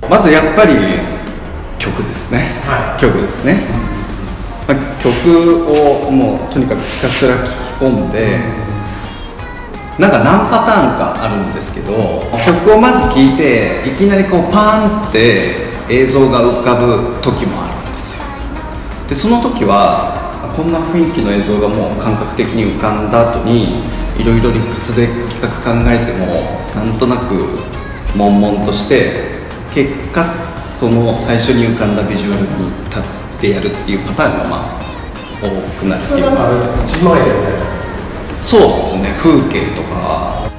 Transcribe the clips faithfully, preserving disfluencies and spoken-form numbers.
まずやっぱり曲ですね、はい、曲ですね、まあ、曲をもうとにかくひたすら聴き込んで、なんか何パターンかあるんですけど、曲をまず聴いていきなりこうパーンって映像が浮かぶ時もあるんですよ。でその時はこんな雰囲気の映像がもう感覚的に浮かんだ後にいろいろ理屈で企画考えてもなんとなく悶々として結果その最初に浮かんだビジュアルに立ってやるっていうパターンがまあ多くなるっていうか、それなんかあれですか、一枚絵みたいな。そうですね、風景とか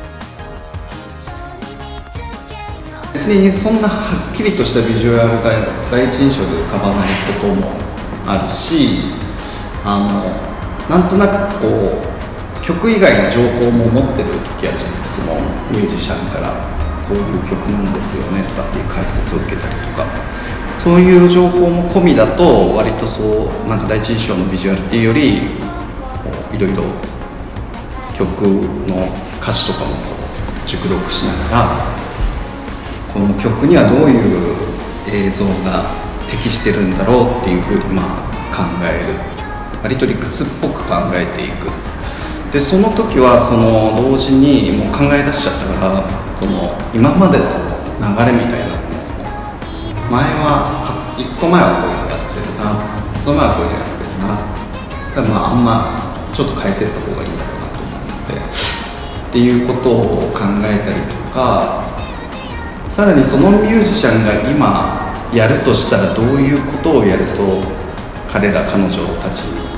別にそんなはっきりとしたビジュアルが第一印象で浮かばないこともあるし、あのなんとなくこう曲以外の情報も持ってる時あるじゃないですか。そのミュージシャンからこういう曲なんですよねとかっていう解説を受けたりとか、そういう情報も込みだと割とそうなんか第一印象のビジュアルっていうよりいろいろ曲の歌詞とかもこう熟読しながらこの曲にはどういう映像が適してるんだろうっていうふうにまあ考える、割と理屈っぽく考えていく。でその時はその同時にもう考え出しちゃったから、その今までの流れみたいなのを前はいっこまえはこういうのやってるな、その前はこういうのやってるな、だからまああんまちょっと変えていった方がいいんだろうなと思ってっていうことを考えたりとか、さらにそのミュージシャンが今やるとしたらどういうことをやると彼ら彼女たちに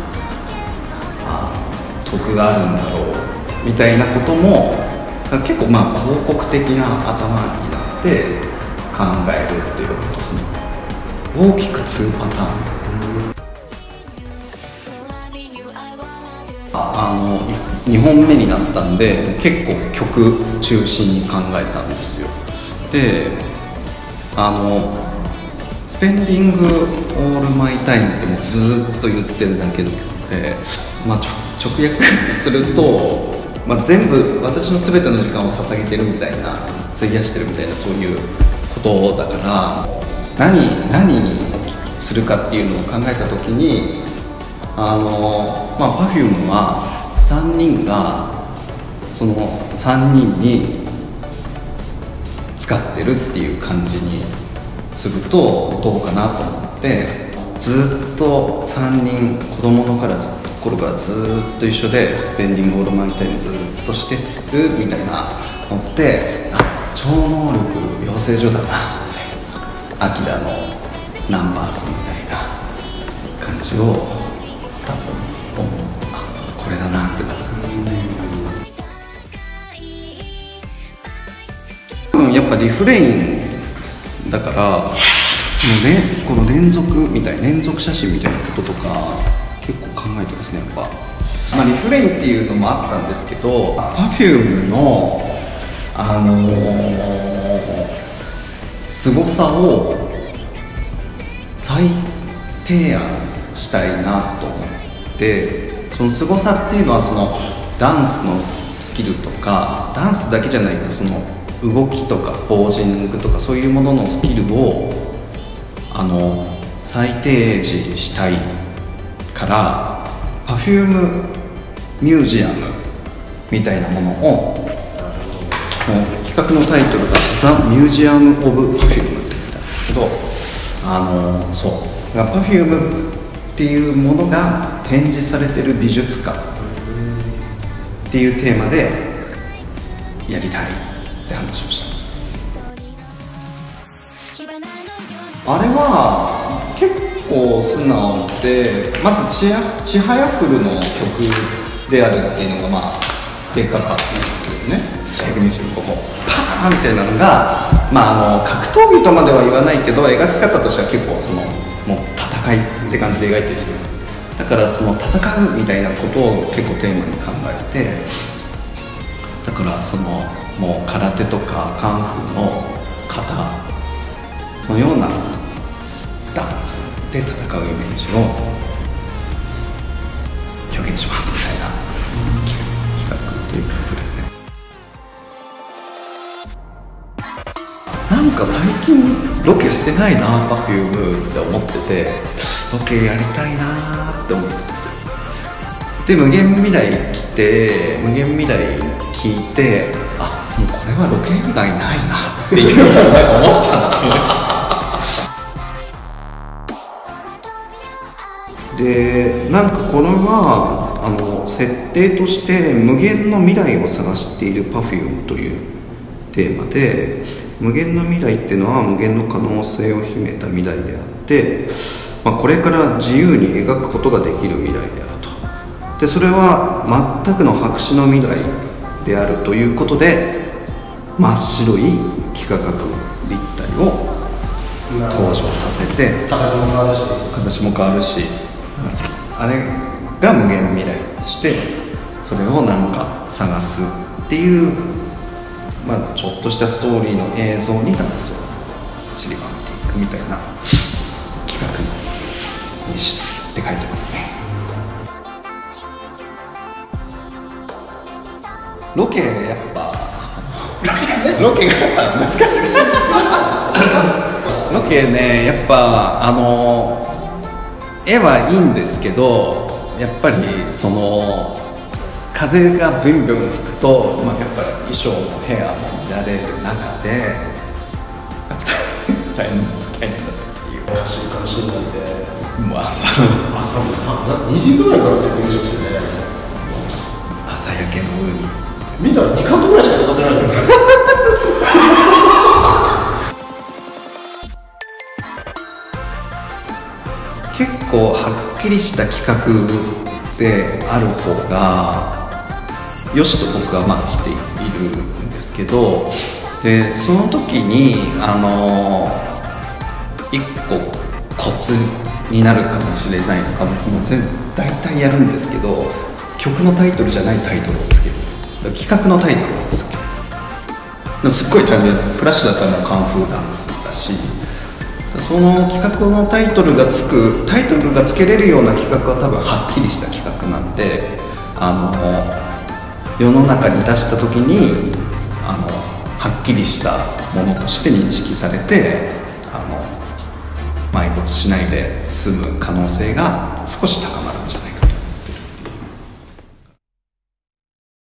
得があるんだろうみたいなことも結構まあ広告的な頭になって考えるっていうことですね。大きくにパターン。あのにほんめになったんで結構曲中心に考えたんですよ。であのスペンディングオールマイタイムってもうずっと言ってるだけの曲で、まあ、直訳すると、まあ、全部私の全ての時間を捧げてるみたいな、費やしてるみたいなそういうことだから、何何にするかっていうのを考えた時にあの、まあ、Perfume はさんにんがそのさんにんに使ってるっていう感じにするとどうかなと思って、ずっとさんにん子供のからずっと頃からずっと一緒でスペンディングオールマイタイムずっとしてるみたいなのって、あ、超能力養成所だなみたいな、アキラのナンバーズみたいな感じを多分思う、あ、これだなってなったんですね。うん、やっぱリフレインだからもうね、この連続みたいな連続写真みたいなこととか結構考えてますね、やっぱ。まあ、リフレインっていうのもあったんですけど、Perfume のあのー、凄さを再提案したいなと思って、その凄さっていうのはそのダンスのスキルとか、ダンスだけじゃないけどその動きとかポージングとかそういうもののスキルをあの再提示したいから Perfume ミュージアムみたいなものを、企画のタイトルが The Museum of Perfume って言ったんですけど、あのそうPerfume っていうものが展示されてる美術館っていうテーマでやりたいって話をしたんです。あれは結構素直で、まずちちはやふるの曲であるっていうのがまあでっかかったんですよね。テクニシュンここパーンみたいなのが、まあ、あの格闘技とまでは言わないけど描き方としては結構そのもう戦いって感じで描いてるじゃないですか。だからその戦うみたいなことを結構テーマに考えて、だからそのもう空手とかカンフーの型のようなダンスで戦うイメージを表現しますみたいな企画というかプレゼン。なんか最近ロケしてないな Perfume って思ってて、ロケやりたいなって思ってたんですよ。で無限未来来て無限未来聞いて、あもうこれはロケ以外ないなっていうのを思っちゃってでなんかこれはあの設定として無限の未来を探している Perfume というテーマで、無限の未来っていうのは無限の可能性を秘めた未来であって、まあ、これから自由に描くことができる未来であると。でそれは全くの白紙の未来であるということで、真っ白い幾何学立体を登場させて、 形も変わるし形も変わるし、あれが無限未来としてそれをなんか探すっていう、まあ、ちょっとしたストーリーの映像にダンスを散りばめていくみたいな企画にして書いてますね。ロケやっぱロケがやっぱ難しいロケね、やっぱあの絵はいいんですけど、やっぱりその風がブンブン吹くと、まあ、やっぱり衣装のヘアも乱れる中でやっぱ大変だった大変だったっていう。 怪しいかもしれないんで、 もう朝朝もさにじぐらいからセッティングしてね、 朝焼けの海見たらにカットぐらいしか使ってないじゃないですか結構はっきりした企画である方がよしと僕はまあしているんですけど、でその時にあの一個コツになるかもしれないのか、僕も全大体やるんですけど、曲のタイトルじゃないタイトルをつける、企画のタイトルをつける。すっごい大変です。フラッシュだったらもうカンフーダンスだし、その企画のタイトルがつくタイトルがつけれるような企画は多分はっきりした企画なんで、あの世の中に出した時にあのはっきりしたものとして認識されて、あの埋没しないで済む可能性が少し高まるんじゃないか